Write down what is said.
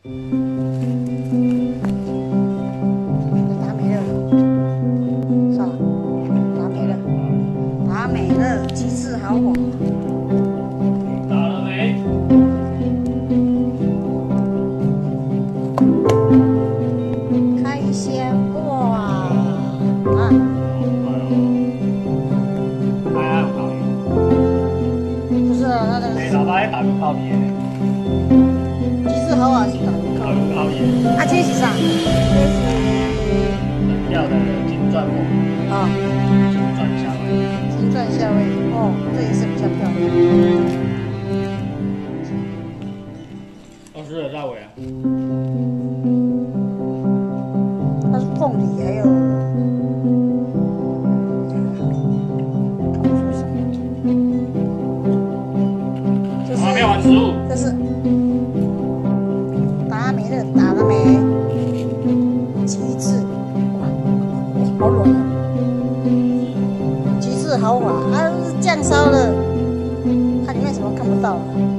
达美乐，是吧？达美乐，达美乐极致豪华。 打了没？ 开箱哇！啊， 还按考虑。 不是啊，那哎， 个老爸还打入考验。 极致豪华是打入打入考验。 啊，这是啥？这是人要的金钻木， 啊， 金钻夏威。 金钻夏威夷哦，这也是比较漂亮。 20的大尾啊。 它是凤梨，还有搞不出什么。这还没有玩15。 这是达美乐打了没？极致哇，好软哦！极致豪华，它是酱烧的，它里面什么看不到了。